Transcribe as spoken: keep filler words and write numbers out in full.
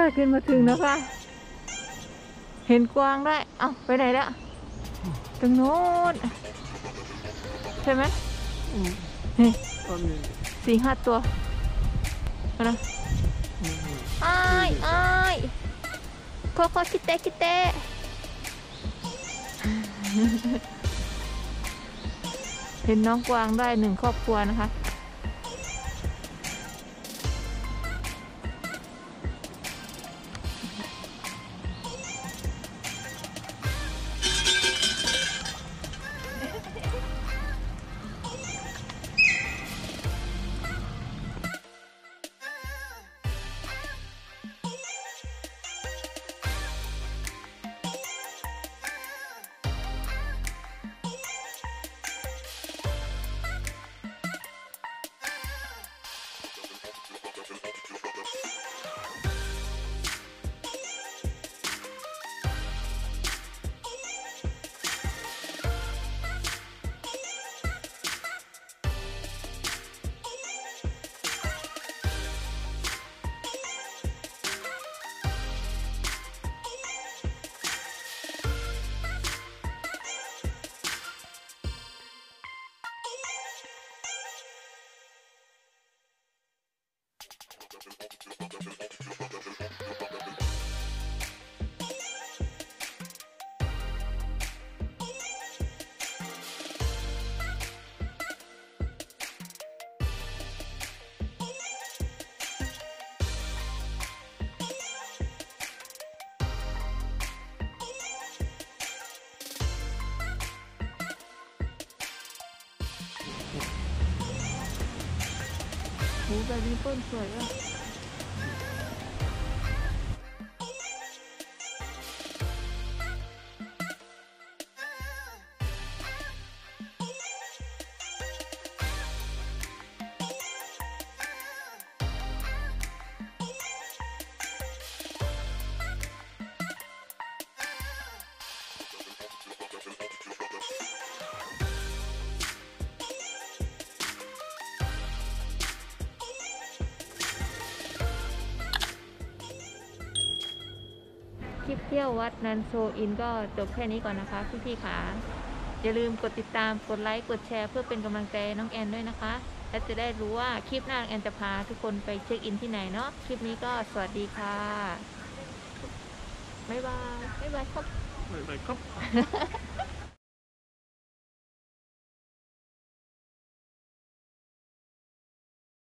ขึ้นมาถึงแล้วค่ะเห็นกวางได้เอ้าไปไหนแล้วตรงโน้นใช่ไหมนี่สี่ห้าตัวนะอ้ายอ้ายโคโค่คิเตะคิเตะเห็นน้องกวางได้หนึ่งครอบครัวนะคะหูแบบนี้เปิ้ลสวยอ่ะคลิปเที่ยววัดนันโซอินก็จบแค่นี้ก่อนนะคะพี่ๆค่ะอย่าลืมกดติดตามกดไลค์กดแชร์เพื่อเป็นกำลังใจน้องแอนด้วยนะคะและจะได้รู้ว่าคลิปหน้าน้องแอนจะพาทุกคนไปเช็คอินที่ไหนเนาะคลิปนี้ก็สวัสดีค่ะบ๊ายบายบ๊ายบายครับบ๊ายบายครับ